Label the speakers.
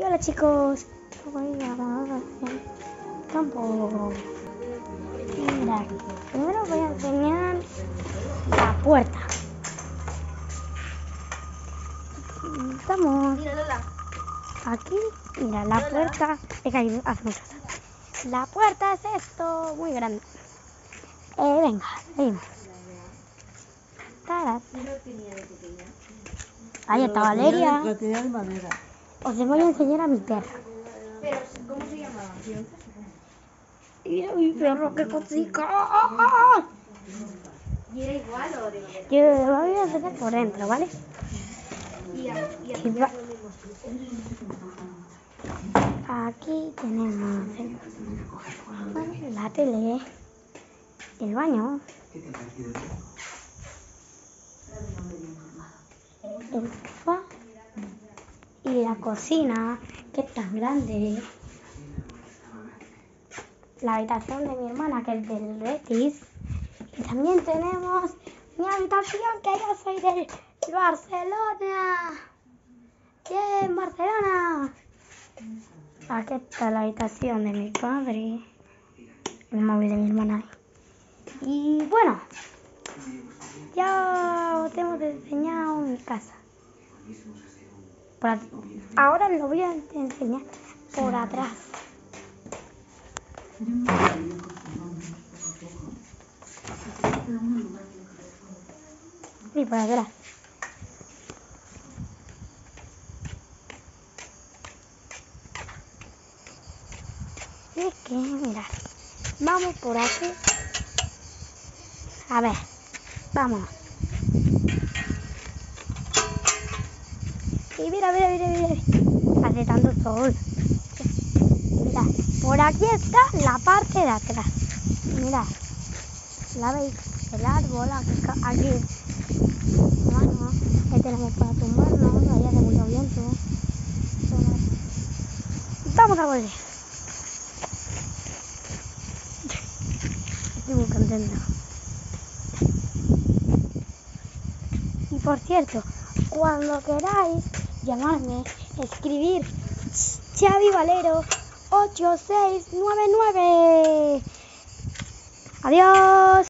Speaker 1: Hola chicos, hoy vamos a hacer campo. Mira, primero voy a enseñar la puerta. Estamos aquí, mira, la puerta es que ahí hace mucho sol. La puerta es esto, muy grande. Venga, seguimos. Taras. Ahí está Valeria.
Speaker 2: La tenía de madera.
Speaker 1: Os voy a enseñar a mi perro.
Speaker 2: Pero, ¿cómo se llamaba?
Speaker 1: Mira mi perro, qué cosica.
Speaker 2: ¿Y era igual o de madera?
Speaker 1: Yo lo voy a hacer por dentro, ¿vale? Aquí tenemos la tele, el baño, el sofá y la cocina, que es tan grande. La habitación de mi hermana, que es del Betis. Y también tenemos mi habitación, que yo soy del Barcelona. ¡Bien, Barcelona! Aquí está la habitación de mi padre. El móvil de mi hermana. Y bueno, ya os hemos enseñado mi casa. Ahora lo voy a enseñar por atrás. Y por atrás. Y es que, mirad, vamos por aquí. A ver, vámonos. Y mira. Hace tanto sol. Mira, por aquí está la parte de atrás. Mira, ¿la veis? El árbol, aquí. Bueno, ahí tenemos para tumbarnos, ahí hace mucho viento. Vamos a volver. Estoy muy contento. Y por cierto, cuando queráis llamarme, escribir Xavi Valero 8699. Adiós.